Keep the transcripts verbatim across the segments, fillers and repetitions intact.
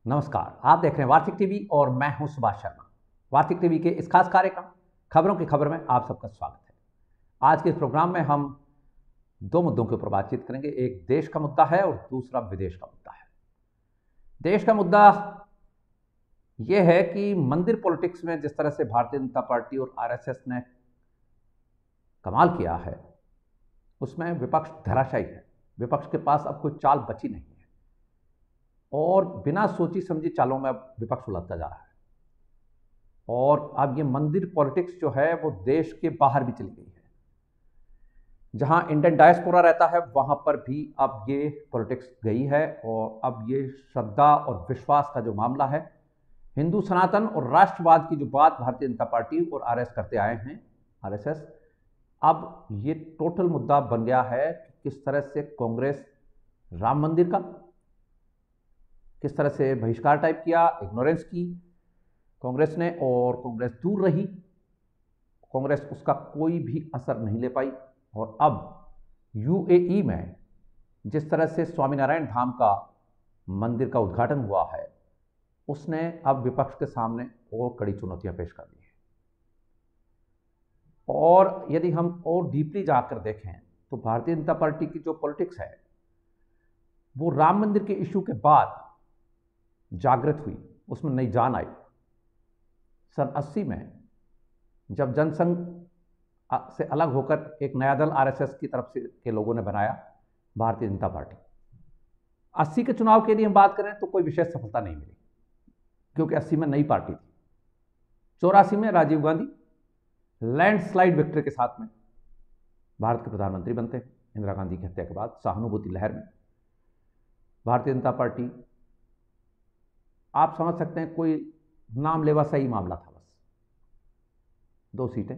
नमस्कार, आप देख रहे हैं वार्तिक टीवी और मैं हूं सुभाष शर्मा। वार्तिक टीवी के इस खास कार्यक्रम खबरों की खबर में आप सबका स्वागत है। आज के इस प्रोग्राम में हम दो मुद्दों के ऊपर बातचीत करेंगे। एक देश का मुद्दा है और दूसरा विदेश का मुद्दा है। देश का मुद्दा यह है कि मंदिर पॉलिटिक्स में जिस तरह से भारतीय जनता पार्टी और आरएसएस ने कमाल किया है, उसमें विपक्ष धराशायी है। विपक्ष के पास अब कोई चाल बची नहीं है और बिना सोची समझी चालों में अब विपक्ष उलझता जा रहा है। और अब ये मंदिर पॉलिटिक्स जो है वो देश के बाहर भी चली गई है। जहां इंडियन डायस्पोरा रहता है वहां पर भी अब ये पॉलिटिक्स गई है और अब ये श्रद्धा और विश्वास का जो मामला है, हिंदू सनातन और राष्ट्रवाद की जो बात भारतीय जनता पार्टी और आरएस करते आए हैं, आरएसएस, अब ये टोटल मुद्दा बन गया है कि किस तरह से कांग्रेस राम मंदिर का किस तरह से बहिष्कार टाइप किया, इग्नोरेंस की कांग्रेस ने, और कांग्रेस दूर रही। कांग्रेस उसका कोई भी असर नहीं ले पाई। और अब यूएई में जिस तरह से स्वामीनारायण धाम का मंदिर का उद्घाटन हुआ है, उसने अब विपक्ष के सामने और कड़ी चुनौतियां पेश कर दी हैं। और यदि हम और डीपली जाकर देखें तो भारतीय जनता पार्टी की जो पॉलिटिक्स है वो राम मंदिर के इश्यू के बाद जागृत हुई, उसमें नई जान आई। सन अस्सी में जब जनसंघ से अलग होकर एक नया दल आरएसएस की तरफ से के लोगों ने बनाया भारतीय जनता पार्टी, अस्सी के चुनाव के लिए हम बात करें तो कोई विशेष सफलता नहीं मिली, क्योंकि अस्सी में नई पार्टी थी। चौरासी में राजीव गांधी लैंडस्लाइड विक्ट्री के साथ में भारत के प्रधानमंत्री बनते हैं। इंदिरा गांधी की हत्या के बाद सहानुभूति लहर में भारतीय जनता पार्टी, आप समझ सकते हैं, कोई नाम लेवा सही मामला था, बस दो सीटें।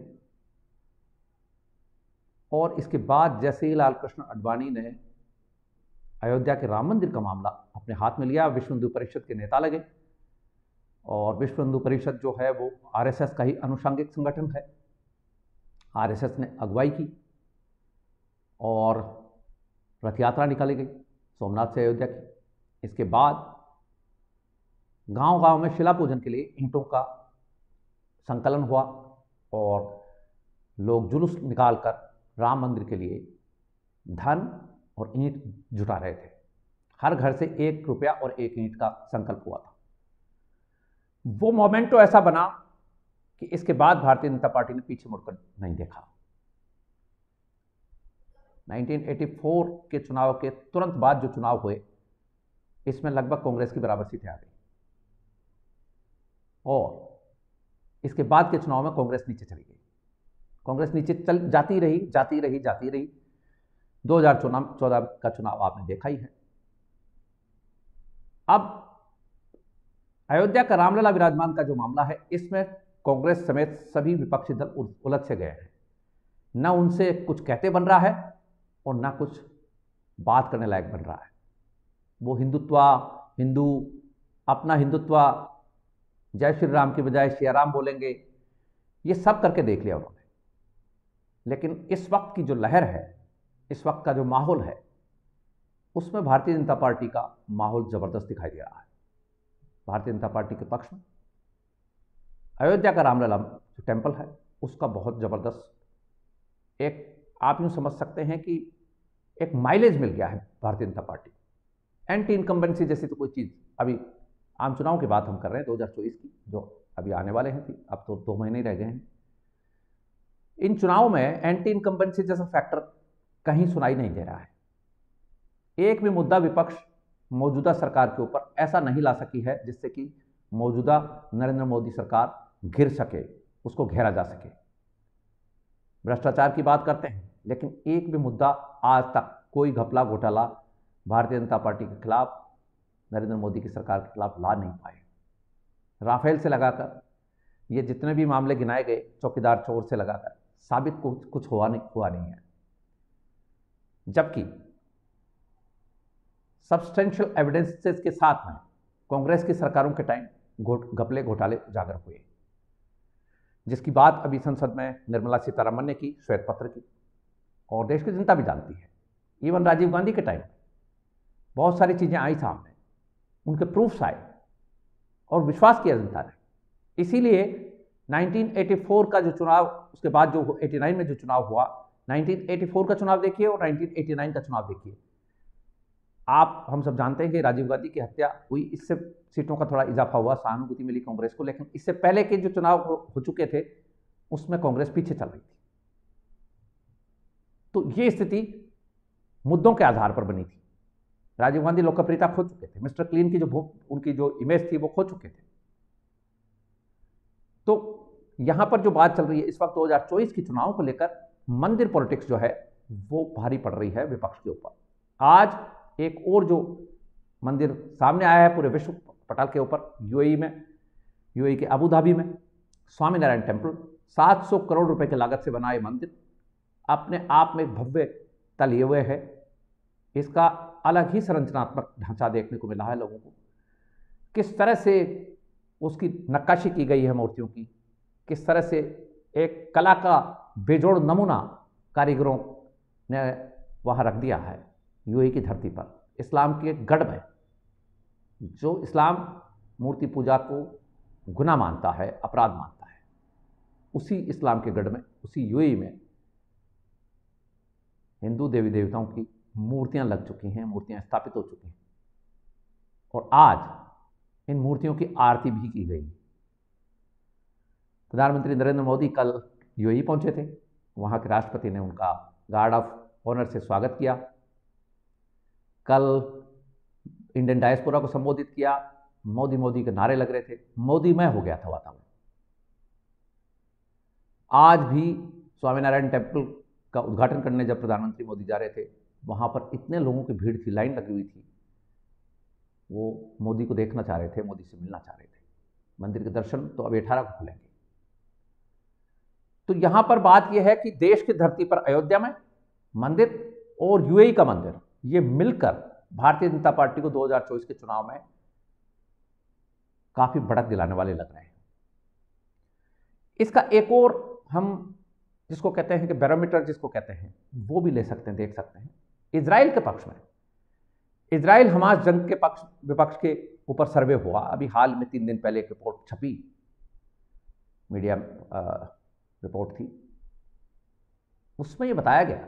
और इसके बाद जैसे ही लाल कृष्ण आडवाणी ने अयोध्या के राम मंदिर का मामला अपने हाथ में लिया, विश्व हिंदू परिषद के नेता लगे। और विश्व हिंदू परिषद जो है वो आरएसएस का ही अनुषंगिक संगठन है। आरएसएस ने अगुवाई की और रथ यात्रा निकाली गई सोमनाथ से अयोध्या की। इसके बाद गांव गांव में शिला पूजन के लिए ईंटों का संकलन हुआ और लोग जुलूस निकालकर राम मंदिर के लिए धन और ईंट जुटा रहे थे। हर घर से एक रुपया और एक ईंट का संकल्प हुआ था। वो मोमेंट तो ऐसा बना कि इसके बाद भारतीय जनता पार्टी ने पीछे मुड़कर नहीं देखा। उन्नीस सौ चौरासी के चुनाव के तुरंत बाद जो चुनाव हुए, इसमें लगभग कांग्रेस की बराबर सीटें आ गई और इसके बाद के चुनाव में कांग्रेस नीचे चली गई। कांग्रेस नीचे चल जाती रही जाती रही जाती रही दो हज़ार चौदह का चुनाव आपने देखा ही है। अब अयोध्या का रामलला विराजमान का जो मामला है, इसमें कांग्रेस समेत सभी विपक्षी दल उलझ से गए हैं। न उनसे कुछ कहते बन रहा है और न कुछ बात करने लायक बन रहा है। वो हिंदुत्व, हिंदू, अपना हिंदुत्व, जय श्री राम की बजाय श्री राम बोलेंगे, ये सब करके देख लिया उन्होंने। लेकिन इस वक्त की जो लहर है, इस वक्त का जो माहौल है, उसमें भारतीय जनता पार्टी का माहौल जबरदस्त दिखाई दे रहा है। भारतीय जनता पार्टी के पक्ष में अयोध्या का रामलला जो टेम्पल है, उसका बहुत जबरदस्त एक, आप यूं समझ सकते हैं कि एक माइलेज मिल गया है Bharatiya Janata party. Anti incumbency जैसी तो कोई चीज़, अभी आम चुनाव की बात हम कर रहे हैं दो हज़ार चौबीस की, जो अभी आने वाले हैं, थी अब तो दो महीने ही रह गए हैं। इन चुनावों में एंटी इनकम्बेंसी जैसा फैक्टर कहीं सुनाई नहीं दे रहा है। एक भी मुद्दा विपक्ष मौजूदा सरकार के ऊपर ऐसा नहीं ला सकी है जिससे कि मौजूदा नरेंद्र मोदी सरकार घिर सके, उसको घेरा जा सके। भ्रष्टाचार की बात करते हैं, लेकिन एक भी मुद्दा आज तक कोई घपला घोटाला भारतीय जनता पार्टी के खिलाफ, नरेंद्र मोदी की सरकार के खिलाफ ला नहीं पाए। राफेल से लगाकर ये जितने भी मामले गिनाए गए, चौकीदार चोर से लगाकर, साबित कुछ कुछ हुआ नहीं हुआ नहीं है। जबकि सब्सटेंशियल एविडेंसेस के साथ में कांग्रेस की सरकारों के टाइम घपले घोटाले उजागर हुए, जिसकी बात अभी संसद में निर्मला सीतारमण ने की, श्वेत पत्र की, और देश की जनता भी जानती है। इवन राजीव गांधी के टाइम बहुत सारी चीज़ें आई सामने, उनके प्रूफ्स आए और विश्वास किया जनता ने। इसीलिए उन्नीस सौ चौरासी का जो चुनाव, उसके बाद जो नवासी में जो चुनाव हुआ, उन्नीस सौ चौरासी का चुनाव देखिए और उन्नीस सौ नवासी का चुनाव देखिए। आप हम सब जानते हैं कि राजीव गांधी की हत्या हुई, इससे सीटों का थोड़ा इजाफा हुआ, सहानुभूति मिली कांग्रेस को, लेकिन इससे पहले के जो चुनाव हो चुके थे उसमें कांग्रेस पीछे चल रही थी। तो ये स्थिति मुद्दों के आधार पर बनी थी। राजीव गांधी लोकप्रियता खो चुके थे, मिस्टर क्लीन की जो उनकी जो इमेज थी वो खो चुके थे। तो यहां पर जो बात चल रही है इस वक्त दो हज़ार चौबीस के चुनाव को लेकर, मंदिर पॉलिटिक्स जो है वो भारी पड़ रही है विपक्ष के ऊपर। आज एक और जो मंदिर सामने आया है पूरे विश्व पटल के ऊपर, यूएई में, यूएई के अबू धाबी में स्वामीनारायण टेम्पल, सात सौ करोड़ रुपए की लागत से बना ये मंदिर अपने आप में भव्य तल लिए हुए है। इसका अलग ही संरचनात्मक ढांचा देखने को मिला है लोगों को, किस तरह से उसकी नक्काशी की गई है मूर्तियों की, किस तरह से एक कला का बेजोड़ नमूना कारीगरों ने वहाँ रख दिया है यूएई की धरती पर, इस्लाम के गढ़ में। जो इस्लाम मूर्ति पूजा को गुनाह मानता है, अपराध मानता है, उसी इस्लाम के गढ़ में, उसी यूएई में हिंदू देवी देवताओं की मूर्तियां लग चुकी हैं, मूर्तियां स्थापित हो चुकी हैं और आज इन मूर्तियों की आरती भी की गई। प्रधानमंत्री नरेंद्र मोदी कल यूएई पहुंचे थे, वहां के राष्ट्रपति ने उनका गार्ड ऑफ ऑनर से स्वागत किया। कल इंडियन डायस्पोरा को संबोधित किया, मोदी मोदी के नारे लग रहे थे, मोदीमय हो गया था वातावरण। आज भी स्वामीनारायण टेम्पल का उद्घाटन करने जब प्रधानमंत्री मोदी जा रहे थे, वहां पर इतने लोगों की भीड़ थी, लाइन लगी हुई थी, वो मोदी को देखना चाह रहे थे, मोदी से मिलना चाह रहे थे। मंदिर के दर्शन तो अब अठारह को खुलेंगे। तो यहां पर बात यह है कि देश की धरती पर अयोध्या में मंदिर और यूएई का मंदिर, ये मिलकर भारतीय जनता पार्टी को दो हज़ार चौबीस के चुनाव में काफी बढ़त दिलाने वाले लग रहे हैं। इसका एक और हम जिसको कहते हैं कि बैरोमीटर जिसको कहते हैं, वो भी ले सकते हैं, देख सकते हैं। इजराइल के पक्ष में, इजराइल हमास जंग के पक्ष विपक्ष के ऊपर सर्वे हुआ, अभी हाल में तीन दिन पहले एक रिपोर्ट छपी, मीडिया रिपोर्ट थी, उसमें यह बताया गया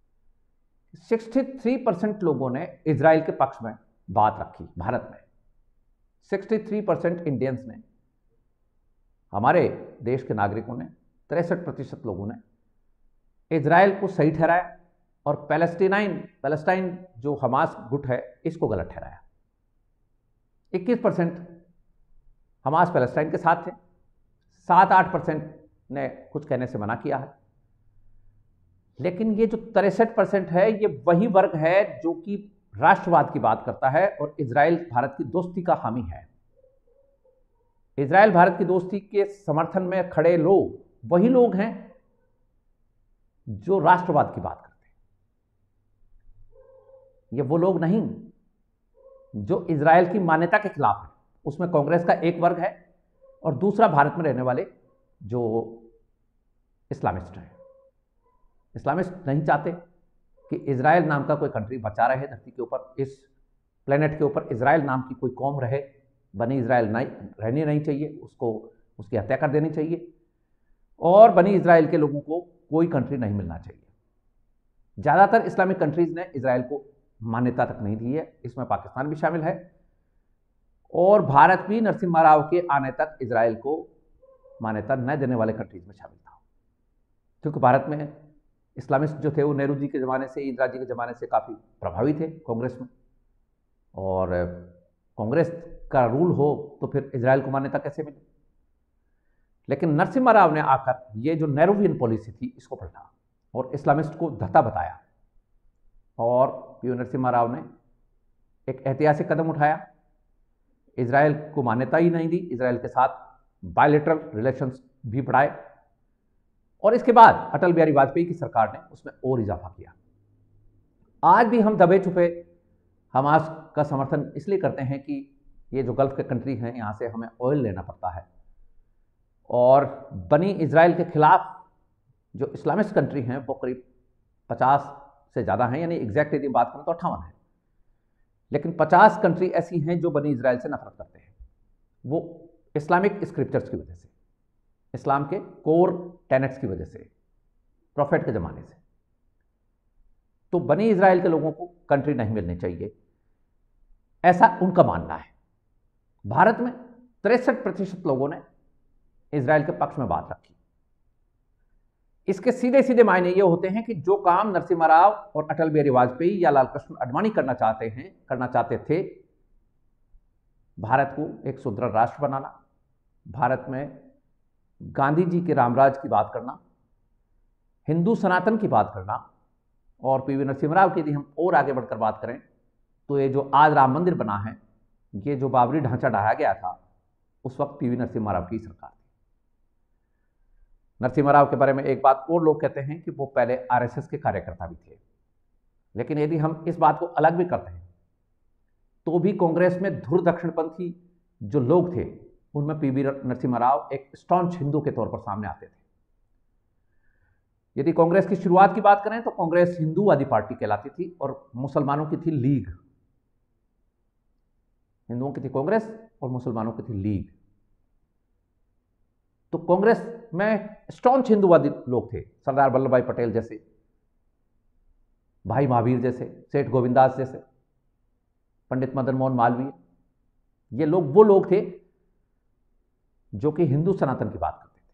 तिरसठ परसेंट लोगों ने इजराइल के पक्ष में बात रखी। भारत में तिरसठ परसेंट इंडियंस ने, हमारे देश के नागरिकों ने, तिरसठ प्रतिशत लोगों ने इजराइल को सही ठहराया और पैलेस्टीनाइन पैलेस्टाइन जो हमास गुट है इसको गलत ठहराया। इक्कीस परसेंट हमास पैलेस्टाइन के साथ थे, सात आठ परसेंट ने कुछ कहने से मना किया है। लेकिन ये जो तिरसठ परसेंट है, ये वही वर्ग है जो कि राष्ट्रवाद की बात करता है और इजराइल भारत की दोस्ती का हामी है। इजराइल भारत की दोस्ती के समर्थन में खड़े लोग वही लोग हैं जो राष्ट्रवाद की बात करते हैं। ये वो लोग नहीं जो इजराइल की मान्यता के खिलाफ है। उसमें कांग्रेस का एक वर्ग है और दूसरा भारत में रहने वाले जो इस्लामिस्ट हैं। इस्लामिस्ट नहीं चाहते कि इजराइल नाम का कोई कंट्री बचा रहे धरती के ऊपर, इस प्लेनेट के ऊपर इजराइल नाम की कोई कौम रहे। बनी इजराइल नहीं रहनी नहीं चाहिए, उसको उसकी हत्या कर देनी चाहिए और बनी इजराइल के लोगों को कोई कंट्री नहीं मिलना चाहिए। ज़्यादातर इस्लामिक कंट्रीज ने इजराइल को मान्यता तक नहीं दी है, इसमें पाकिस्तान भी शामिल है और भारत भी नरसिम्हा राव के आने तक इजराइल को मान्यता न देने वाले कंट्रीज में शामिल था। क्योंकि भारत में इस्लामिस्ट जो थे वो नेहरू जी के ज़माने से, इंदिरा जी के ज़माने से काफ़ी प्रभावी थे कांग्रेस में, और कांग्रेस का रूल हो तो फिर इजराइल को मान्यता कैसे मिले। लेकिन नरसिम्हा राव ने आकर ये जो नेहरूवियन पॉलिसी थी इसको पलटा और इस्लामिस्ट को धत्ता बताया और पी नरसिम्हा राव ने एक ऐतिहासिक कदम उठाया, इजराइल को मान्यता ही नहीं दी, इजराइल के साथ बायलैटरल रिलेशंस भी बढ़ाए और इसके बाद अटल बिहारी वाजपेयी की सरकार ने उसमें और इजाफा किया। आज भी हम दबे छुपे हमास का समर्थन इसलिए करते हैं कि ये जो गल्फ के कंट्री हैं यहाँ से हमें ऑयल लेना पड़ता है और बनी इजराइल के खिलाफ जो इस्लामिस्ट कंट्री हैं वो करीब पचास से ज़्यादा हैं, यानी एग्जैक्ट यदि बात करें तो अट्ठावन है, लेकिन पचास कंट्री ऐसी हैं जो बनी इजराइल से नफरत करते हैं वो इस्लामिक स्क्रिप्चर्स की वजह से, इस्लाम के कोर टेनेट्स की वजह से, प्रॉफेट के ज़माने से। तो बनी इजराइल के लोगों को कंट्री नहीं मिलनी चाहिए, ऐसा उनका मानना है। भारत में तिरसठ प्रतिशत लोगों ने इजराइल के पक्ष में बात रखी। इसके सीधे सीधे मायने ये होते हैं कि जो काम नरसिम्हा राव और अटल बिहारी वाजपेयी या लालकृष्ण आडवाणी करना चाहते हैं करना चाहते थे, भारत को एक सुदृढ़ राष्ट्र बनाना, भारत में गांधी जी के रामराज की बात करना, हिंदू सनातन की बात करना, और पीवी नरसिम्हा राव की यदि हम और आगे बढ़कर बात करें तो ये जो आज राम मंदिर बना है, ये जो बाबरी ढांचा ढाया गया था, उस वक्त पीवी नरसिम्हा राव की सरकार थी। नरसिम्हा राव के बारे में एक बात और लोग कहते हैं कि वो पहले आरएसएस के कार्यकर्ता भी थे, लेकिन यदि हम इस बात को अलग भी करते हैं तो भी कांग्रेस में धुर दक्षिणपंथी जो लोग थे, उनमें पीवी नरसिम्हा राव एक स्टॉन्च हिंदू के तौर पर सामने आते थे। यदि कांग्रेस की शुरुआत की बात करें तो कांग्रेस हिंदूवादी पार्टी कहलाती थी और मुसलमानों की थी लीग। हिंदुओं की थी कांग्रेस और मुसलमानों की थी लीग। तो कांग्रेस में स्टॉन्च हिंदूवादी लोग थे, सरदार वल्लभ भाई पटेल जैसे, भाई महावीर जैसे, सेठ गोविंदास जैसे, पंडित मदन मोहन मालवीय। ये लोग वो लोग थे जो कि हिंदू सनातन की बात करते थे।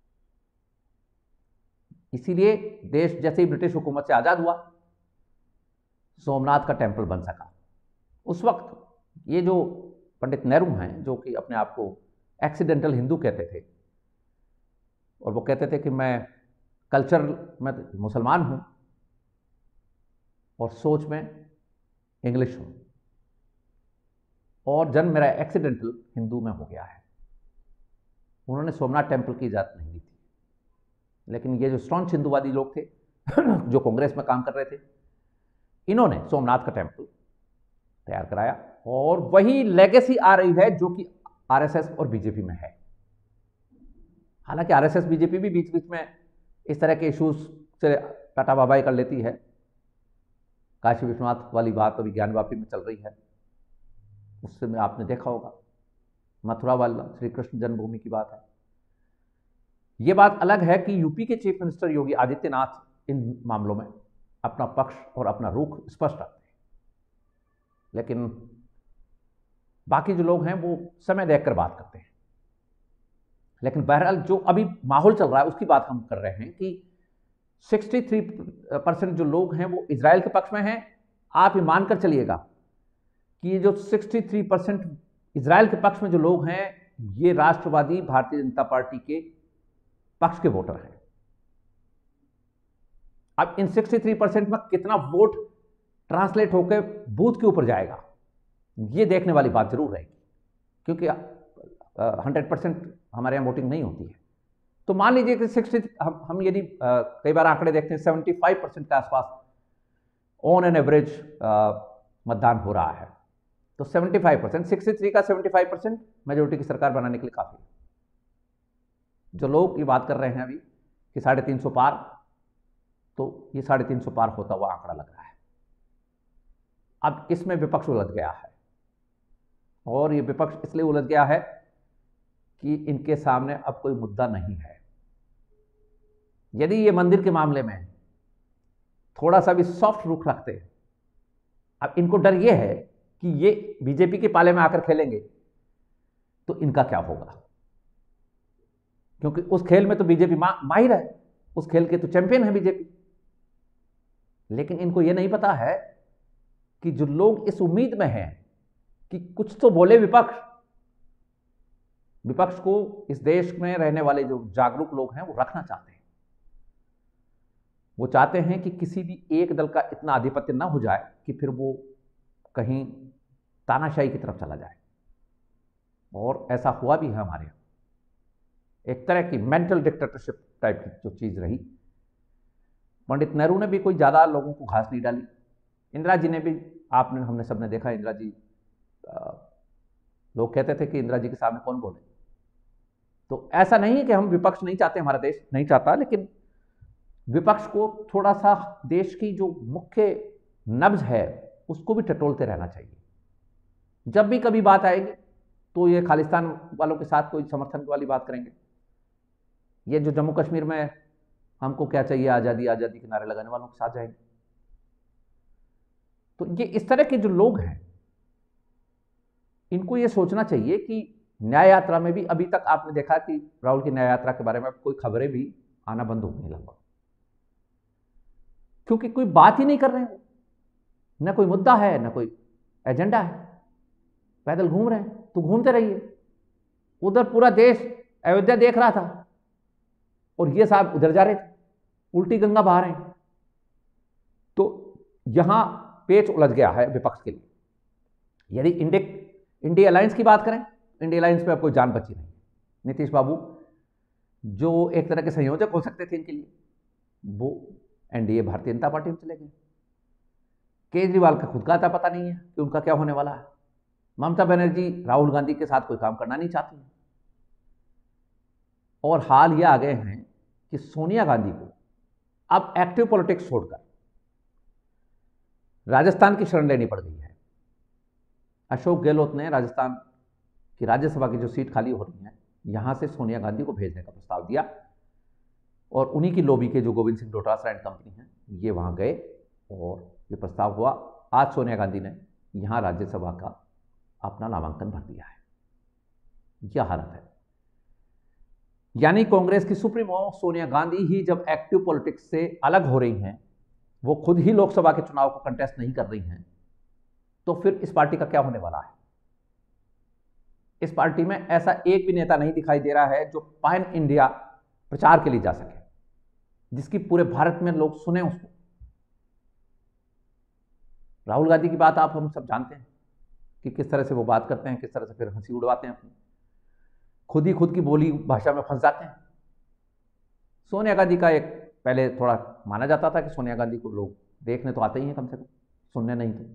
इसीलिए देश जैसे ही ब्रिटिश हुकूमत से आजाद हुआ, सोमनाथ का टेंपल बन सका। उस वक्त ये जो पंडित नेहरू हैं, जो कि अपने आप को एक्सीडेंटल हिंदू कहते थे, और वो कहते थे कि मैं कल्चर में मुसलमान हूं और सोच में इंग्लिश हूं, और जन्म मेरा एक्सीडेंटल हिंदू में हो गया है। उन्होंने सोमनाथ टेंपल की इजाजत नहीं दी थी, लेकिन ये जो स्टॉन्च हिंदूवादी लोग थे जो कांग्रेस में काम कर रहे थे, इन्होंने सोमनाथ का टेंपल तैयार कराया, और वही लेगेसी आ रही है जो कि आरएसएस और बीजेपी में है। हालांकि आरएसएस बीजेपी भी बीच बीच में इस तरह के इश्यूज से टाटा बाबाई कर लेती है। काशी विश्वनाथ वाली बात अभी ज्ञानवापी में चल रही है, उससे में आपने देखा होगा, मथुरा वाला श्री कृष्ण जन्मभूमि की बात है। यह बात अलग है कि यूपी के चीफ मिनिस्टर योगी आदित्यनाथ इन मामलों में अपना पक्ष और अपना रुख स्पष्ट रखते हैं, लेकिन बाकी जो लोग हैं वो समय देखकर बात करते हैं। लेकिन बहरहाल जो अभी माहौल चल रहा है उसकी बात हम कर रहे हैं कि तिरसठ परसेंट जो लोग हैं वो इजराइल के पक्ष में हैं। आप ये मानकर चलिएगा कि ये जो तिरसठ परसेंट इजराइल के पक्ष में जो लोग हैं, ये राष्ट्रवादी भारतीय जनता पार्टी के पक्ष के वोटर हैं। अब इन तिरसठ परसेंट में कितना वोट ट्रांसलेट होकर बूथ के ऊपर जाएगा, ये देखने वाली बात जरूर रहेगी, क्योंकि हंड्रेड परसेंट हमारे यहाँ वोटिंग नहीं होती है। तो मान लीजिए कि सिक्सटी हम हम यदि कई बार आंकड़े देखते हैं सेवेंटी फाइव परसेंट के आसपास ऑन एन एवरेज मतदान हो रहा है, तो सेवेंटी फाइव परसेंट तिरसठ का सेवेंटी फाइव परसेंट मेजोरिटी की सरकार बनाने के लिए काफी है। जो लोग ये बात कर रहे हैं अभी कि साढ़े तीन सौ पार, तो ये साढ़े तीन सौ पार होता हुआ आंकड़ा लग रहा है। अब इसमें विपक्ष उलझ गया है, और ये विपक्ष इसलिए उलझ गया है कि इनके सामने अब कोई मुद्दा नहीं है। यदि ये मंदिर के मामले में थोड़ा सा भी सॉफ्ट रुख रखते हैं, अब इनको डर ये है कि ये बीजेपी के पाले में आकर खेलेंगे तो इनका क्या होगा, क्योंकि उस खेल में तो बीजेपी मा, माहिर है, उस खेल के तो चैंपियन है बीजेपी। लेकिन इनको यह नहीं पता है कि जो लोग इस उम्मीद में हैं कि कुछ तो बोले विपक्ष, विपक्ष को इस देश में रहने वाले जो जागरूक लोग हैं वो रखना चाहते हैं। वो चाहते हैं कि किसी भी एक दल का इतना आधिपत्य ना हो जाए कि फिर वो कहीं तानाशाही की तरफ चला जाए, और ऐसा हुआ भी है हमारे यहाँ। एक तरह की मेंटल डिक्टेटरशिप टाइप की जो चीज रही। पंडित नेहरू ने भी कोई ज्यादा लोगों को घास नहीं डाली, इंदिरा जी ने भी, आपने हमने सबने देखा, इंदिरा जी आ, लोग कहते थे कि इंदिरा जी के सामने कौन बोले। तो ऐसा नहीं है कि हम विपक्ष नहीं चाहते, हमारा देश नहीं चाहता, लेकिन विपक्ष को थोड़ा सा देश की जो मुख्य नब्ज है उसको भी टटोलते रहना चाहिए। जब भी कभी बात आएगी तो ये खालिस्तान वालों के साथ कोई समर्थन वाली बात करेंगे। ये जो जम्मू कश्मीर में हमको क्या चाहिए, आज़ादी आज़ादी के नारे लगाने वालों के साथ जाएंगे। तो ये इस तरह के जो लोग हैं, इनको ये सोचना चाहिए कि न्याय यात्रा में भी अभी तक आपने देखा कि राहुल की न्याय यात्रा के बारे में कोई खबरें भी आना बंद हो गई लगभग, क्योंकि कोई बात ही नहीं कर रहे हैं, न कोई मुद्दा है न कोई एजेंडा है, पैदल घूम रहे हैं। तो घूमते रहिए, उधर पूरा देश अयोध्या देख रहा था और ये साहब उधर जा रहे थे, उल्टी गंगा बहा रहे हैं। तो यहां पेच उलझ गया है विपक्ष के लिए। यदि इंडिया अलायंस की बात करें, इंडिया अलायंस में अब कोई जान बची नहीं। नीतीश बाबू जो एक तरह के संयोजक हो सकते थे इनके लिए, वो एनडीए भारतीय जनता पार्टी में चले गए। केजरीवाल का खुद का आता पता नहीं है कि उनका क्या होने वाला है। ममता बनर्जी राहुल गांधी के साथ कोई काम करना नहीं चाहती हैं। और हाल ये आ गए हैं कि सोनिया गांधी को अब एक्टिव पॉलिटिक्स छोड़कर राजस्थान की शरण लेनी पड़ गई है। अशोक गहलोत ने राजस्थान की राज्यसभा की जो सीट खाली हो रही है, यहां से सोनिया गांधी को भेजने का प्रस्ताव दिया और उन्हीं की लॉबी के जो गोविंद सिंह डोटासरा एंड कंपनी है, ये वहां गए और ये प्रस्ताव हुआ। आज सोनिया गांधी ने यहां राज्यसभा का अपना नामांकन भर दिया है। यह हालत है। यानी कांग्रेस की सुप्रीमो सोनिया गांधी ही जब एक्टिव पॉलिटिक्स से अलग हो रही हैं, वो खुद ही लोकसभा के चुनाव को कंटेस्ट नहीं कर रही हैं, तो फिर इस पार्टी का क्या होने वाला है। इस पार्टी में ऐसा एक भी नेता नहीं दिखाई दे रहा है जो पैन इंडिया प्रचार के लिए जा सके, जिसकी पूरे भारत में लोग सुने उसको। राहुल गांधी की बात आप हम सब जानते हैं कि किस तरह से वो बात करते हैं, किस तरह से फिर हंसी उड़वाते हैं अपनी, खुद ही खुद की बोली भाषा में फंस जाते हैं। सोनिया गांधी का एक पहले थोड़ा माना जाता था कि सोनिया गांधी को लोग देखने तो आते ही हैं, कम से कम सुनने नहीं थे।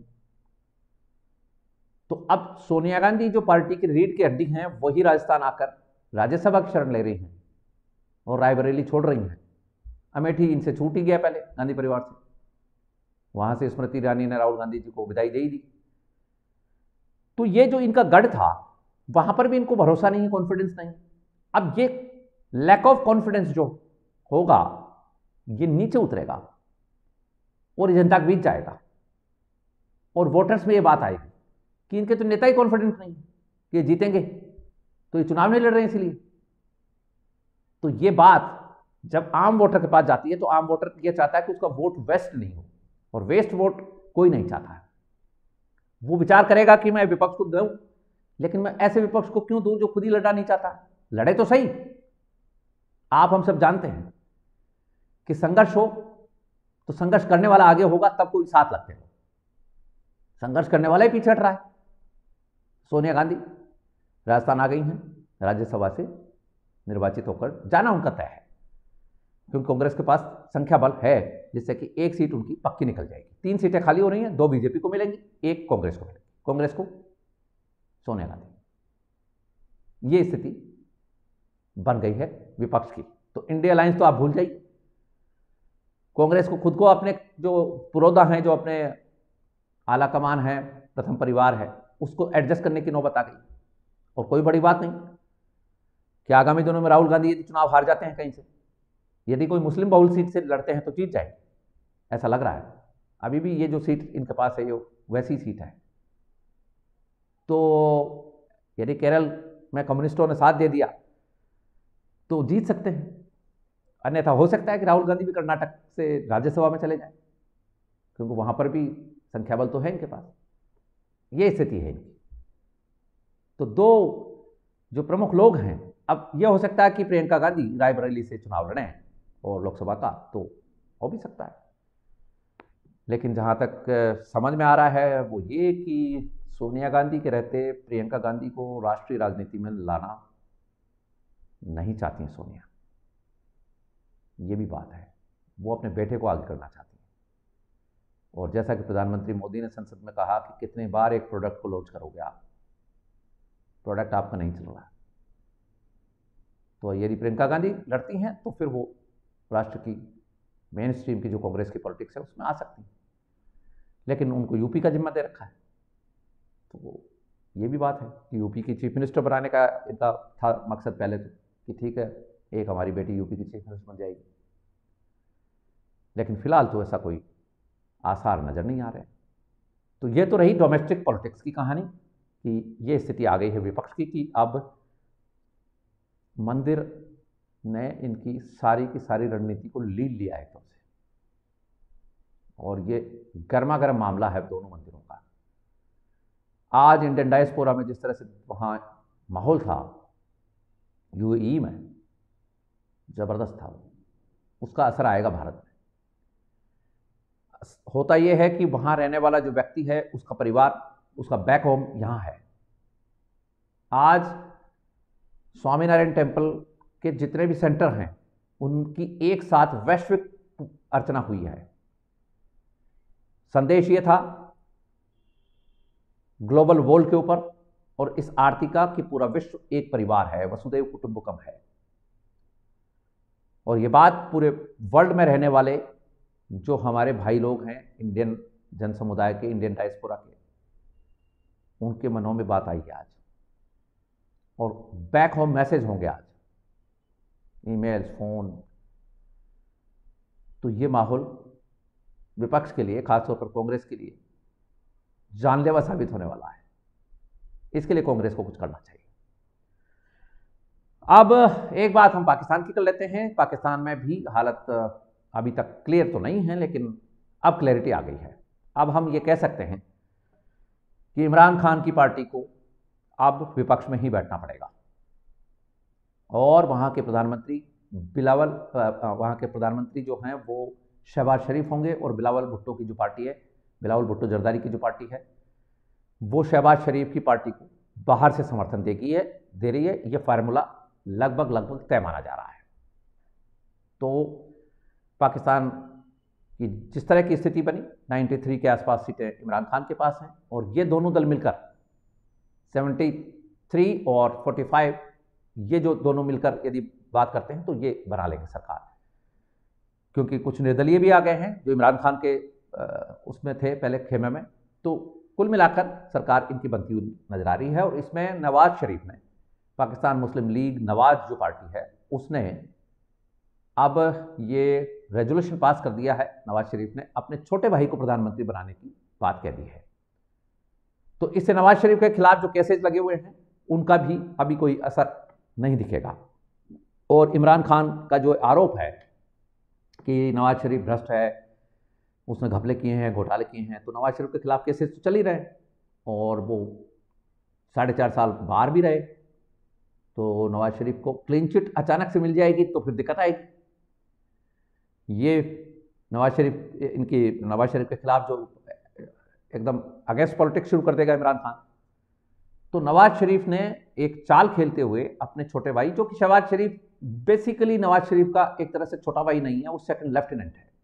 तो अब सोनिया गांधी जो पार्टी की रीढ़ की हड्डी हैं, वही राजस्थान आकर राज्यसभा की शरण ले रही हैं और रायबरेली छोड़ रही हैं। अमेठी इनसे छूट ही गया पहले गांधी परिवार से, वहां से स्मृति ईरानी ने राहुल गांधी जी को विदाई दे ही दी। तो ये जो इनका गढ़ था, वहां पर भी इनको भरोसा नहीं है, कॉन्फिडेंस नहीं। अब ये लैक ऑफ कॉन्फिडेंस जो होगा, ये नीचे उतरेगा और जनता के बीच जाएगा और वोटर्स में ये बात आएगी कि इनके तो नेता ही कॉन्फिडेंट नहीं कि ये जीतेंगे, तो ये चुनाव नहीं लड़ रहे हैं इसलिए। तो ये बात जब आम वोटर के पास जाती है, तो आम वोटर ये चाहता है कि उसका वोट वेस्ट नहीं हो, और वेस्ट वोट कोई नहीं चाहता है। वो विचार करेगा कि मैं विपक्ष को दूं, लेकिन मैं ऐसे विपक्ष को क्यों दूं जो खुद ही लड़ना नहीं चाहता। लड़े तो सही। आप हम सब जानते हैं कि संघर्ष हो तो संघर्ष करने वाला आगे होगा, तब कोई साथ लगते हो। संघर्ष करने वाला ही पीछे हट रहा है। सोनिया गांधी राजस्थान आ गई हैं, राज्यसभा से निर्वाचित होकर जाना उनका तय है, क्योंकि कांग्रेस के पास संख्या बल है, जिससे कि एक सीट उनकी पक्की निकल जाएगी। तीन सीटें खाली हो रही हैं, दो बीजेपी को मिलेंगी, एक कांग्रेस को मिलेगी। कांग्रेस को सोनिया गांधी। ये स्थिति बन गई है विपक्ष की। तो इंडिया अलायंस तो आप भूल जाइए। कांग्रेस को खुद को अपने जो पुरोधा हैं, जो अपने आला कमान है, प्रथम परिवार है, उसको एडजस्ट करने की नौबत आ गई। और कोई बड़ी बात नहीं कि आगामी दिनों में राहुल गांधी यदि चुनाव हार जाते हैं कहीं से, यदि कोई मुस्लिम बहुल सीट से लड़ते हैं तो जीत जाए, ऐसा लग रहा है। अभी भी ये जो सीट इनके पास है, ये वैसी सीट है। तो यदि केरल में कम्युनिस्टों ने साथ दे दिया तो जीत सकते हैं, अन्यथा हो सकता है कि राहुल गांधी भी कर्नाटक से राज्यसभा में चले जाएं, क्योंकि वहां पर भी संख्या बल तो है इनके पास। ये स्थिति है इनकी। तो दो जो प्रमुख लोग हैं, अब यह हो सकता है कि प्रियंका गांधी रायबरेली से चुनाव लड़ें और लोकसभा का, तो हो भी सकता है। लेकिन जहां तक समझ में आ रहा है वो ये कि सोनिया गांधी के रहते प्रियंका गांधी को राष्ट्रीय राजनीति में लाना नहीं चाहती हैं सोनिया। ये भी बात है, वो अपने बेटे को आगे करना चाहती हैं। और जैसा कि प्रधानमंत्री मोदी ने संसद में कहा कि कितने बार एक प्रोडक्ट को लॉन्च करोगे आप, प्रोडक्ट आपका नहीं चल रहा। तो यदि प्रियंका गांधी लड़ती हैं तो फिर वो राष्ट्र की मेन स्ट्रीम की जो कांग्रेस की पॉलिटिक्स है उसमें आ सकती हैं। लेकिन उनको यूपी का जिम्मा दे रखा है, तो वो ये भी बात है कि यूपी की चीफ मिनिस्टर बनाने का इनका था मकसद पहले तो, कि ठीक है एक हमारी बेटी यूपी की चीफ मिनिस्टर बन जाएगी, लेकिन फिलहाल तो ऐसा कोई आसार नजर नहीं आ रहे। तो ये तो रही डोमेस्टिक पॉलिटिक्स की कहानी कि ये स्थिति आ गई है विपक्ष की कि अब मंदिर ने इनकी सारी की सारी रणनीति को लील लिया एकदम से, और ये गर्मा गर्म मामला है दोनों मंदिरों का। आज इंडियन डायस्पोरा में जिस तरह से वहां माहौल था यूएई में, जबरदस्त था, उसका असर आएगा भारत में। होता यह है कि वहां रहने वाला जो व्यक्ति है उसका परिवार, उसका बैक होम यहां है। आज स्वामीनारायण टेम्पल के जितने भी सेंटर हैं उनकी एक साथ वैश्विक अर्चना हुई है। संदेश ये था ग्लोबल वर्ल्ड के ऊपर और इस आरती का कि पूरा विश्व एक परिवार है, वसुदैव कुटुंबकम है। और ये बात पूरे वर्ल्ड में रहने वाले जो हमारे भाई लोग हैं इंडियन जन समुदाय के, इंडियन डायस्पोरा के, उनके मनों में बात आई है आज, और बैक होम मैसेज होंगे आज, ईमेल्स, फोन। तो ये माहौल विपक्ष के लिए, खासतौर पर कांग्रेस के लिए जानलेवा साबित होने वाला है। इसके लिए कांग्रेस को कुछ करना चाहिए। अब एक बात हम पाकिस्तान की कर लेते हैं। पाकिस्तान में भी हालत अभी तक क्लियर तो नहीं है, लेकिन अब क्लैरिटी आ गई है। अब हम ये कह सकते हैं कि इमरान खान की पार्टी को अब विपक्ष में ही बैठना पड़ेगा, और वहां के प्रधानमंत्री बिलावल वहां के प्रधानमंत्री जो हैं वो शहबाज शरीफ होंगे, और बिलावल भुट्टो की जो पार्टी है, बिलावल भुट्टो जरदारी की जो पार्टी है, वो शहबाज शरीफ की पार्टी को बाहर से समर्थन देगी है दे रही है। ये फार्मूला लगभग लगभग तय माना जा रहा है। तो पाकिस्तान की जिस तरह की स्थिति बनी, तिरानवे के आसपास सीटें इमरान खान के पास हैं, और ये दोनों दल मिलकर तिहत्तर और पैंतालीस, ये जो दोनों मिलकर यदि बात करते हैं तो ये बना लेंगे सरकार, क्योंकि कुछ निर्दलीय भी आ गए हैं जो इमरान खान के उसमें थे पहले खेमे में। तो कुल मिलाकर सरकार इनकी बनती हुई नजर आ रही है। और इसमें नवाज शरीफ ने, पाकिस्तान मुस्लिम लीग नवाज जो पार्टी है, उसने अब ये रेजोल्यूशन पास कर दिया है। नवाज शरीफ ने अपने छोटे भाई को प्रधानमंत्री बनाने की बात कह दी है। तो इससे नवाज शरीफ के खिलाफ जो केसेज लगे हुए हैं उनका भी अभी कोई असर नहीं दिखेगा। और इमरान खान का जो आरोप है कि नवाज शरीफ भ्रष्ट है, उसने घपले किए हैं, घोटाले किए हैं, तो नवाज शरीफ के खिलाफ केसेस तो चल ही रहे हैं, और वो साढ़े चार साल बाहर भी रहे। तो नवाज शरीफ को क्लीन चिट अचानक से मिल जाएगी तो फिर दिक्कत आएगी। ये नवाज शरीफ इनकी नवाज शरीफ के खिलाफ जो एकदम अगेंस्ट पॉलिटिक्स शुरू कर देगा इमरान खान। तो नवाज शरीफ ने एक चाल खेलते हुए अपने छोटे भाई, जो कि शहबाज शरीफ बेसिकली नवाज शरीफ का एक तरह से छोटा भाई नहीं है, वो सेकंड लेफ्टिनेंट है,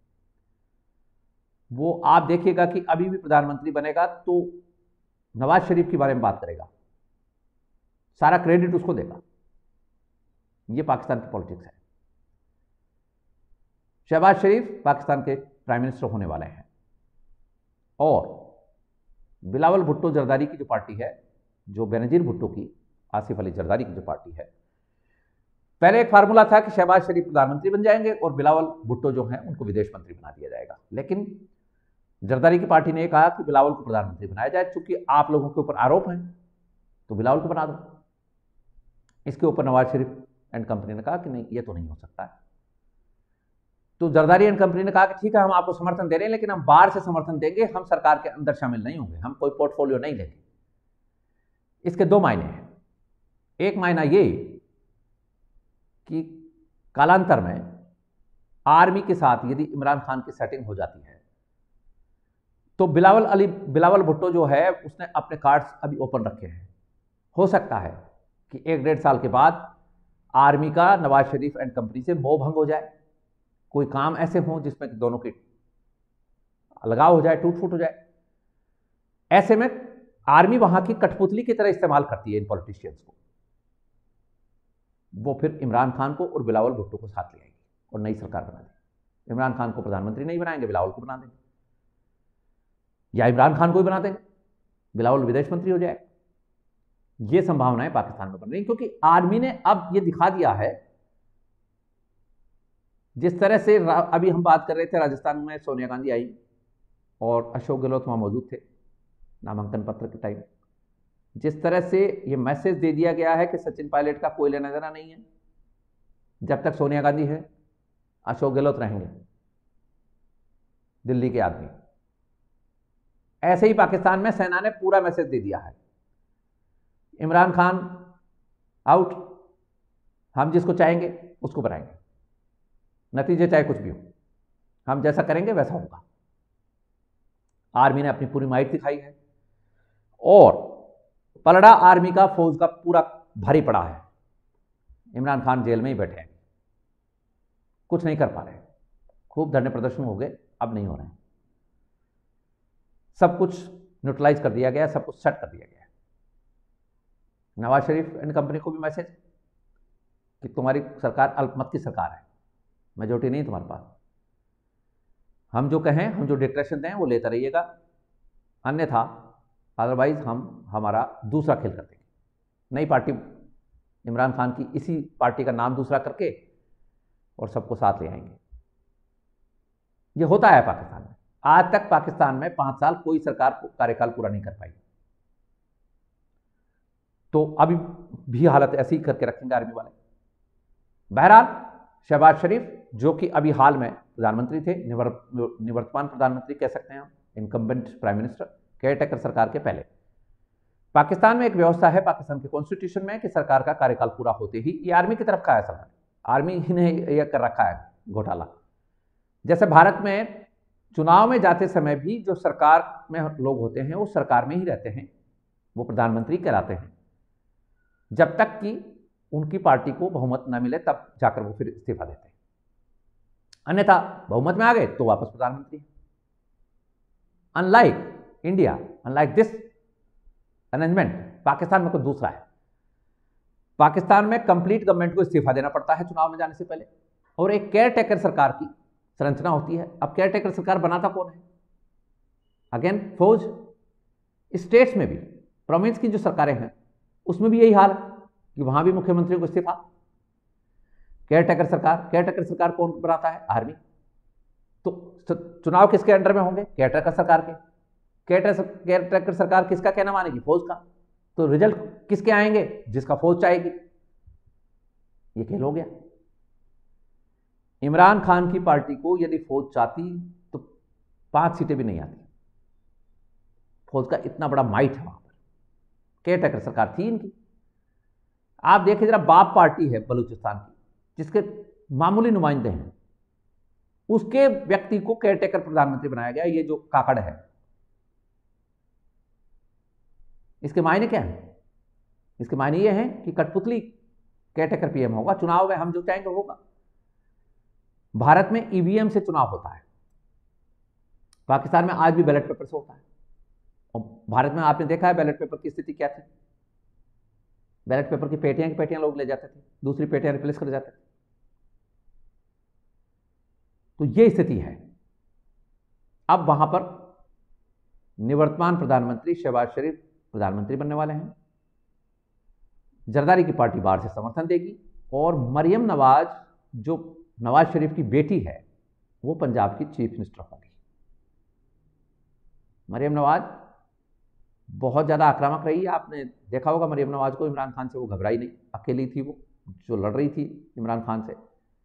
वो आप देखिएगा कि अभी भी प्रधानमंत्री बनेगा तो नवाज शरीफ के बारे में बात करेगा, सारा क्रेडिट उसको देगा। ये पाकिस्तान की पॉलिटिक्स है। शहबाज शरीफ पाकिस्तान के प्राइम मिनिस्टर होने वाले हैं, और बिलावल भुट्टो जरदारी की जो पार्टी है, जो बेनजीर भुट्टो की, आसिफ अली जरदारी की जो पार्टी है, पहले एक फार्मूला था कि शहबाज शरीफ प्रधानमंत्री बन जाएंगे और बिलावल भुट्टो जो हैं उनको विदेश मंत्री बना दिया जाएगा। लेकिन जरदारी की पार्टी ने कहा कि बिलावल को प्रधानमंत्री बनाया जाए, चूंकि आप लोगों के ऊपर आरोप हैं तो बिलावल को बना दो। इसके ऊपर नवाज शरीफ एंड कंपनी ने कहा कि नहीं, ये तो नहीं हो सकता है। तो जरदारी एंड कंपनी ने कहा कि ठीक है, हम आपको समर्थन दे रहे हैं, लेकिन हम बाहर से समर्थन देंगे, हम सरकार के अंदर शामिल नहीं होंगे, हम कोई पोर्टफोलियो नहीं लेंगे। इसके दो मायने हैं। एक मायना ये कि कालांतर में आर्मी के साथ यदि इमरान खान की सेटिंग हो जाती है तो बिलावल अली बिलावल भुट्टो जो है उसने अपने कार्ड्स अभी ओपन रखे हैं। हो सकता है कि एक डेढ़ साल के बाद आर्मी का नवाज शरीफ एंड कंपनी से मोह भंग हो जाए, कोई काम ऐसे हो जिसमें दोनों की अलगाव हो जाए, टूट फूट हो जाए। ऐसे में आर्मी वहां की कठपुतली की तरह इस्तेमाल करती है इन पॉलिटिशियंस को। वो फिर इमरान खान को और बिलावल भुट्टो को साथ ले आएगी और नई सरकार बना देगी। इमरान खान को प्रधानमंत्री नहीं बनाएंगे, बिलावल को बना देंगे, या इमरान खान को ही बना देंगे, बिलावल विदेश मंत्री हो जाएगा। ये संभावनाएं पाकिस्तान में बन रही, क्योंकि आर्मी ने अब ये दिखा दिया है, जिस तरह से अभी हम बात कर रहे थे, राजस्थान में सोनिया गांधी आई और अशोक गहलोत वहां मौजूद थे नामांकन पत्र के टाइम, जिस तरह से ये मैसेज दे दिया गया है कि सचिन पायलट का कोई लेना देना नहीं है, जब तक सोनिया गांधी है अशोक गहलोत रहेंगे दिल्ली के आदमी। ऐसे ही पाकिस्तान में सेना ने पूरा मैसेज दे दिया है, इमरान खान आउट, हम जिसको चाहेंगे उसको बनाएंगे, नतीजे चाहे कुछ भी हो, हम जैसा करेंगे वैसा होगा। आर्मी ने अपनी पूरी माइट दिखाई है और पलड़ा आर्मी का, फौज का पूरा भारी पड़ा है। इमरान खान जेल में ही बैठे हैं, कुछ नहीं कर पा रहे। खूब धरने प्रदर्शन हो गए, अब नहीं हो रहे हैं। सब कुछ न्यूट्रलाइज कर दिया गया, सब कुछ सेट कर दिया गया। नवाज शरीफ एंड कंपनी को भी मैसेज कि तुम्हारी सरकार अल्पमत की सरकार है, मेजोरिटी नहीं तुम्हारे पास, हम जो कहें, हम जो डिक्लेरेशन दें वो लेता रहिएगा, अन्यथा अदरवाइज हम हमारा दूसरा खेल कर देंगे। नई पार्टी इमरान खान की, इसी पार्टी का नाम दूसरा करके और सबको साथ ले आएंगे। ये होता है पाकिस्तान में। आज तक पाकिस्तान में पांच साल कोई सरकार कार्यकाल पूरा नहीं कर पाई, तो अभी भी हालत ऐसी ही करके रखेंगे आर्मी वाले। बहरहाल शहबाज शरीफ, जो कि अभी हाल में प्रधानमंत्री थे, निवर्तमान प्रधानमंत्री कह सकते हैं हम, इनकम्बेंट प्राइम मिनिस्टर, केयरटेकर सरकार के पहले। पाकिस्तान में एक व्यवस्था है, पाकिस्तान के कॉन्स्टिट्यूशन में, कि सरकार का कार्यकाल पूरा होते ही, ये आर्मी की तरफ का है सवाल, आर्मी ही ने यह कर रखा है घोटाला। जैसे भारत में चुनाव में जाते समय भी जो सरकार में लोग होते हैं वो सरकार में ही रहते हैं, वो प्रधानमंत्री कहलाते हैं, जब तक कि उनकी पार्टी को बहुमत न मिले तब जाकर वो फिर इस्तीफा देते हैं। अन्यथा बहुमत में आ गए तो वापस प्रधानमंत्री। Unlike India, unlike this arrangement, Pakistan में कुछ दूसरा है। पाकिस्तान में कंप्लीट गवर्नमेंट को इस्तीफा देना पड़ता है चुनाव में जाने से पहले, और एक केयर टेकर सरकार की संरचना होती है। अब केयर टेकर सरकार बनाता कौन है? अगेन फौज। स्टेट्स में भी, प्रोविंस की जो सरकारें हैं उसमें भी यही हाल है कि वहां भी मुख्यमंत्री को इस्तीफा। केयर टेकर सरकार, केयर टेकर सरकार कौन बनाता है? आर्मी। तो चुनाव किसके अंडर में होंगे? केयर टेकर सरकार के। केयर टेकर सरकार किसका कहना मानेगी? फौज का। तो रिजल्ट किसके आएंगे? जिसका फौज चाहेगी। ये खेल हो गया। इमरान खान की पार्टी को यदि फौज चाहती तो पांच सीटें भी नहीं आती। फौज का इतना बड़ा माइट है वहां पर। केयर टेकर सरकार थी इनकी। आप देखिए जरा, बाप पार्टी है बलूचिस्तान की, जिसके मामूली नुमाइंदे हैं, उसके व्यक्ति को केयर टेकर प्रधानमंत्री बनाया गया। ये जो काकड़ है, इसके मायने क्या है? इसके मायने ये हैं कि कठपुतली केयर टेकर पीएम होगा, चुनाव में हम जो चाहेंगे होगा। भारत में ईवीएम से चुनाव होता है, पाकिस्तान में आज भी बैलेट पेपर से होता है। और भारत में आपने देखा है बैलेट पेपर की स्थिति क्या थी। बैलेट पेपर की पेटियां की पेटियां लोग ले जाते थे, दूसरी पेटियां रिप्लेस कर जाते थे। तो ये स्थिति है। अब वहां पर निवर्तमान प्रधानमंत्री शहबाज शरीफ प्रधानमंत्री बनने वाले हैं। जरदारी की पार्टी बाहर से समर्थन देगी, और मरियम नवाज, जो नवाज शरीफ की बेटी है, वो पंजाब की चीफ मिनिस्टर होंगी। मरियम नवाज बहुत ज़्यादा आक्रामक रही है। आपने देखा होगा मरियम नवाज को, इमरान खान से वो घबराई नहीं, अकेली थी वो जो लड़ रही थी इमरान खान से।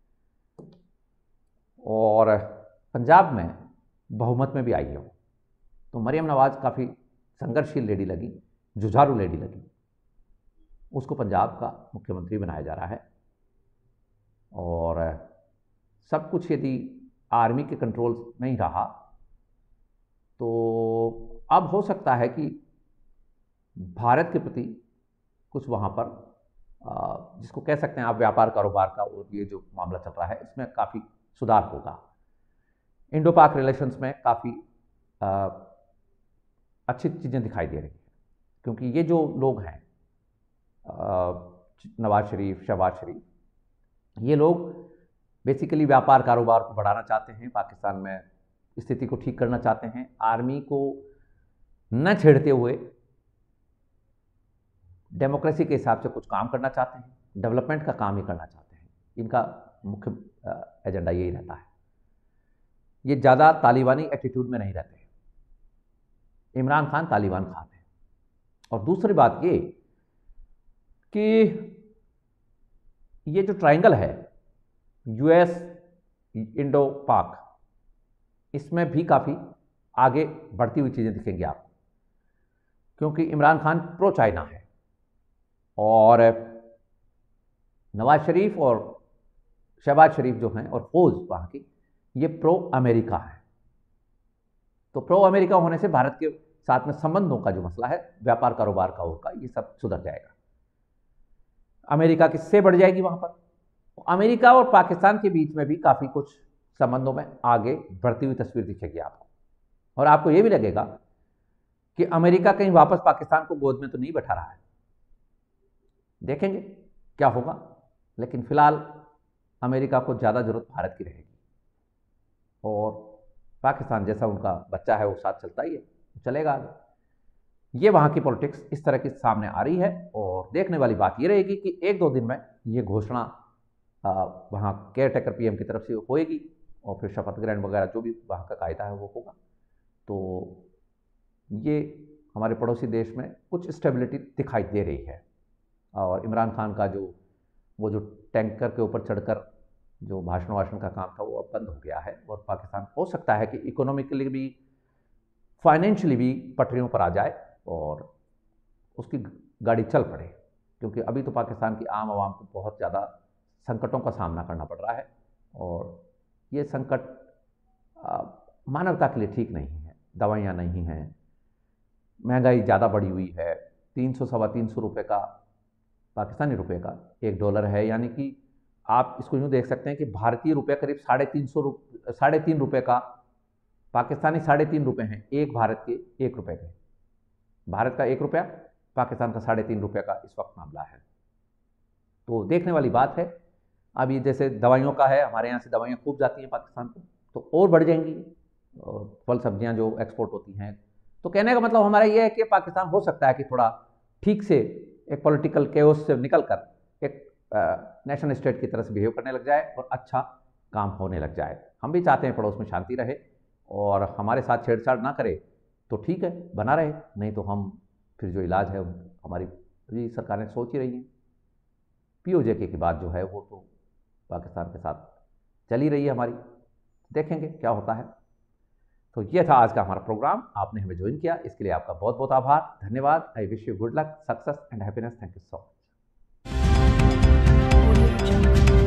और पंजाब में बहुमत में भी आई है वो। तो मरियम नवाज काफ़ी संघर्षशील लेडी लगी, जुझारू लेडी लगी। उसको पंजाब का मुख्यमंत्री बनाया जा रहा है। और सब कुछ यदि आर्मी के कंट्रोल नहीं रहा तो अब हो सकता है कि भारत के प्रति कुछ वहाँ पर, जिसको कह सकते हैं आप व्यापार कारोबार का, और ये जो मामला चल रहा है इसमें काफ़ी सुधार होगा। इंडो पाक रिलेशंस में काफ़ी अच्छी चीज़ें दिखाई दे रही हैं, क्योंकि ये जो लोग हैं, नवाज शरीफ, शहबाज शरीफ, ये लोग बेसिकली व्यापार कारोबार को बढ़ाना चाहते हैं, पाकिस्तान में स्थिति को ठीक करना चाहते हैं। आर्मी को न छेड़ते हुए डेमोक्रेसी के हिसाब से कुछ काम करना चाहते हैं, डेवलपमेंट का काम ही करना चाहते हैं। इनका मुख्य एजेंडा यही रहता है। ये ज़्यादा तालिबानी एटीट्यूड में नहीं रहते। इमरान खान तालिबान खान है। और दूसरी बात ये कि ये जो ट्रायंगल है यूएस इंडो पाक, इसमें भी काफ़ी आगे बढ़ती हुई चीज़ें दिखेंगी आपको, क्योंकि इमरान खान प्रो चाइना है और नवाज शरीफ और शहबाज शरीफ जो हैं और फौज वहाँ की, ये प्रो अमेरिका है। तो प्रो अमेरिका होने से भारत के साथ में संबंधों का जो मसला है, व्यापार कारोबार का होगा, ये सब सुधर जाएगा। अमेरिका किससे बढ़ जाएगी वहाँ पर। अमेरिका और पाकिस्तान के बीच में भी काफ़ी कुछ संबंधों में आगे बढ़ती हुई तस्वीर दिखेगी आपको। और आपको ये भी लगेगा कि अमेरिका कहीं वापस पाकिस्तान को गोद में तो नहीं बैठा रहा है। देखेंगे क्या होगा, लेकिन फिलहाल अमेरिका को ज़्यादा जरूरत भारत की रहेगी और पाकिस्तान जैसा उनका बच्चा है वो साथ चलता ही है, चलेगा आगे। ये वहाँ की पॉलिटिक्स इस तरह की सामने आ रही है और देखने वाली बात ये रहेगी कि एक दो दिन में ये घोषणा वहाँ केयर टेकर पीएम की तरफ से होएगी और फिर शपथ ग्रहण वगैरह जो भी वहाँ का कायदा है वो होगा। तो ये हमारे पड़ोसी देश में कुछ स्टेबिलिटी दिखाई दे रही है। और इमरान खान का जो वो जो टैंकर के ऊपर चढ़कर जो भाषण वाषण का काम था वो अब बंद हो गया है और पाकिस्तान हो सकता है कि इकोनॉमिकली भी फाइनेंशियली भी पटरियों पर आ जाए और उसकी गाड़ी चल पड़े, क्योंकि अभी तो पाकिस्तान की आम आवाम को बहुत ज़्यादा संकटों का सामना करना पड़ रहा है और ये संकट मानवता के लिए ठीक नहीं है। दवाइयाँ नहीं हैं, महंगाई ज़्यादा बढ़ी हुई है, तीन सौ सवा तीन सौ रुपये का पाकिस्तानी रुपये का एक डॉलर है, यानी कि आप इसको यूँ देख सकते हैं कि भारतीय रुपये करीब साढ़े तीन सौ रुपये साढ़े तीन रुपये का, पाकिस्तानी साढ़े तीन रुपये हैं एक भारत के एक रुपये के। भारत का एक रुपया, पाकिस्तान का साढ़े तीन रुपये का इस वक्त मामला है। तो देखने वाली बात है। अब ये जैसे दवाइयों का है, हमारे यहाँ से दवाइयाँ खूब जाती हैं पाकिस्तान को, तो और बढ़ जाएंगी। और फल सब्जियाँ जो एक्सपोर्ट होती हैं, तो कहने का मतलब हमारा ये है कि पाकिस्तान हो सकता है कि थोड़ा ठीक से एक पॉलिटिकल केओस से निकल कर एक नेशन स्टेट की तरह से बिहेव करने लग जाए और अच्छा काम होने लग जाए। हम भी चाहते हैं पड़ोस में शांति रहे और हमारे साथ छेड़छाड़ ना करे तो ठीक है, बना रहे, नहीं तो हम फिर जो इलाज है हमारी भी सरकारें सोच ही रही हैं। पीओजे की बात जो है वो तो पाकिस्तान के साथ चली रही है हमारी, देखेंगे क्या होता है। तो ये था आज का हमारा प्रोग्राम। आपने हमें ज्वाइन किया, इसके लिए आपका बहुत बहुत आभार, धन्यवाद। I wish you good luck, success and happiness. Thank you so much.